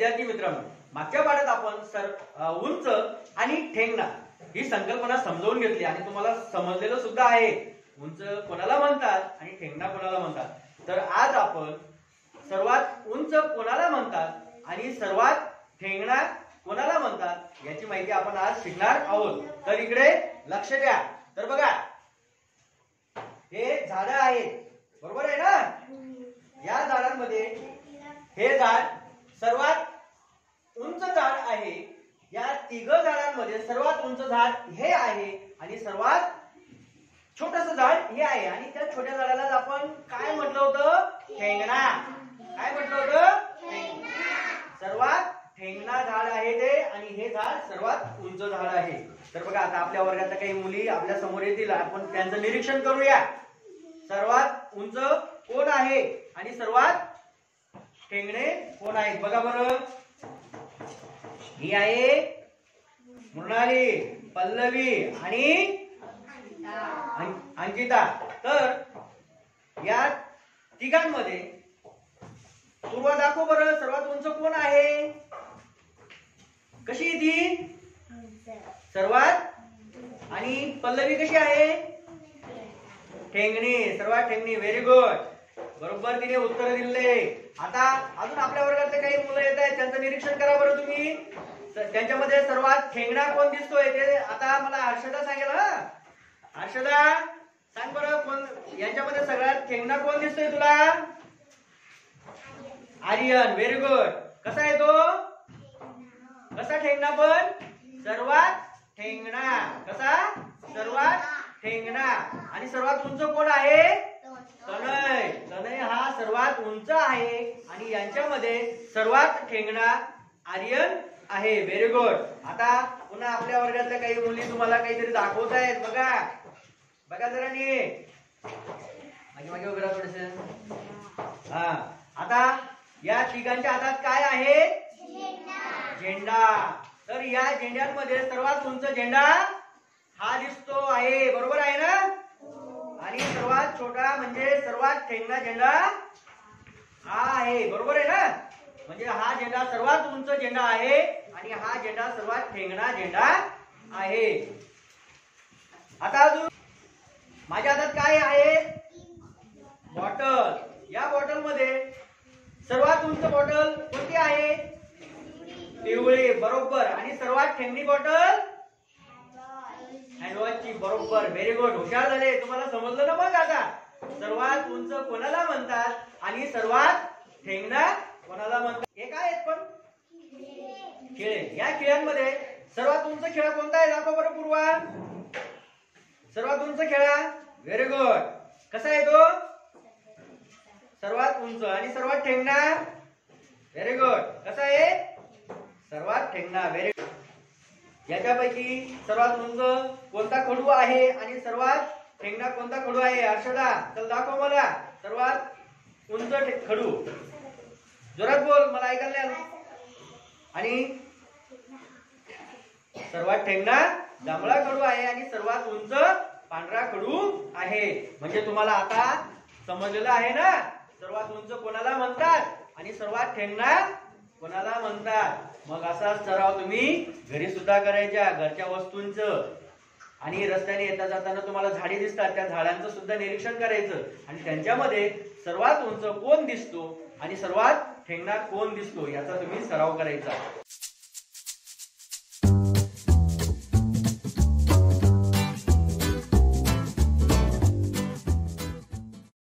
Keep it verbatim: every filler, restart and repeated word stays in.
विद्यार्थी मित्रांनो, मागच्या पाठात आपण सर उंच आणि ठेंगणा ही संकल्पना समजावून घेतली आणि तुम्हाला समजलेलं सुद्धा आहे उंच कोणाला म्हणतात आणि ठेंगणा कोणाला म्हणतात। तर आज आपण सर्वात उंच कोणाला म्हणतात आणि सर्वात ठेंगणा कोणाला म्हणतात याची माहिती आपण आज शिकणार आहोत। तर इकडे लक्ष द्या। तर बघा, हे झाड आहेत, बरोबर आहे ना? या झाडांमध्ये हे झाड सर्वात उंच झाड आहे। या तिघ झाडांमध्ये सर्वात उंच झाड हे आहे आणि सर्वात छोटस झाड हे आहे आणि त्या छोट्या झाडाला आपण काय म्हटलं होतं? ठेंगणा। काय म्हटलं होतं? सर्वात ठेंगणा झाड आहे ते आणि हे झाड सर्वात उंच झाड आहे। तर बघा, आता आपल्या वर्गातल्या काही मुली आपल्या समोर येतील, आपण त्यांचं निरीक्षण करूया। सर्वात उंच कोण आहे आणि सर्वात ठेंगणे कोण आहेत? बघा बरं, ही आहे मृणाली, पल्लवी आणि अंकिता। तर या तिघांमध्ये पूर्वा दाखव बरं, सर्वात उंच कोण आहे? कशी ती? सर्वात। आणि पल्लवी कशी आहे? ठेंगणी, सर्वात ठेंगणी। व्हेरी गुड, बरोबर तिने उत्तर दिले। आता अजून आपल्या वर्गातले काही मुलं येत आहेत, त्यांचं निरीक्षण करा बरं तुम्ही। त्यांच्यामध्ये सर्वात ठेंगणा कोण दिसतोय ते आता मला हर्षदा सांगेल। हा हर्षदा, सांग बरं, कोण यांच्यामध्ये सगळ्यात ठेंगणा कोण दिसतोय तुला? Aryan, very good. कसा आहे तो? कसा ठेंगणा? पण सर्वात ठेंगणा। कसा? सर्वात ठेंगणा। आणि सर्वात उंच कोण आहे? तनय। तनय हा सर्वात उंच आहे आणि यांच्यामध्ये सर्वात ठेंगणा आर्यन आहे। Very good. आता पुन्हा आपल्या वर्गातल्या काही मुली तुम्हाला काहीतरी दाखवत आहेत। बघा बघा जरा नीट, मागे मागे वगैरे थोडस। हा, आता या तिघांच्या हातात काय आहे? झेंडा। तर या झेंड्यांमध्ये सर्वात उंच झेंडा हा दिसतो आहे, बरोबर आहे ना? आणि सर्वात छोटा म्हणजे सर्वात ठेंगणा झेंडा हा आहे, बरोबर आहे ना? म्हणजे हा झेंडा सर्वात उंच झेंडा आहे आणि हा झेंडा सर्वात ठेंगणा झेंडा आहे। आता अजून माझ्या हातात काय आहे? बॉटल। या बॉटल मध्ये सर्वात उंच बॉटल कोणती आहे? पिवळी, बरोबर। आणि सर्वात ठेंगणी बॉटल हँडवॉशची, बरोबर। व्हेरी गुड, हुशार झाले, तुम्हाला समजलं ना? मग आता सर्वात उंच कोणाला म्हणतात आणि सर्वात ठेंगणा कोणाला म्हणतात? हे काय आहेत? पण खेळ। या खेळांमध्ये सर्वात उंच खेळ कोणता आहे? दाखव बरं पूर्वा, सर्वात उंच खेळा। Very good. कसा आहे तो? सर्वात उंच। आणि सर्वात ठेंगणा? Very good. कसा आहे? सर्वात ठेंगणा। Very good. याच्यापैकी सर्वात उंच कोणता खडू आहे आणि सर्वात ठेंगणा कोणता खडू आहे? हर्षदा, चल दाखव मला सर्वात उंच खडू। जोरात बोल, मला ऐकायला नाही आलं। आणि सर्वात ठेंगणा जांभळा खडू आहे आणि सर्वात उंच पांढरा खडू आहे। म्हणजे तुम्हाला आता समजलेलं आहे ना सर्वात उंच कोणाला म्हणतात आणि सर्वात ठेंगणा कोणाला म्हणतात। मग असा सराव तुम्ही घरी सुद्धा करायच्या, घरच्या वस्तूंचं। आणि रस्त्याने येता जाताना तुम्हाला झाडे दिसतात, त्या झाडांचं सुद्धा निरीक्षण करायचं आणि त्यांच्यामध्ये सर्वात उंच कोण दिसतो आणि सर्वात ठेंगणा कोण दिसतो याचा तुम्ही सराव करायचा।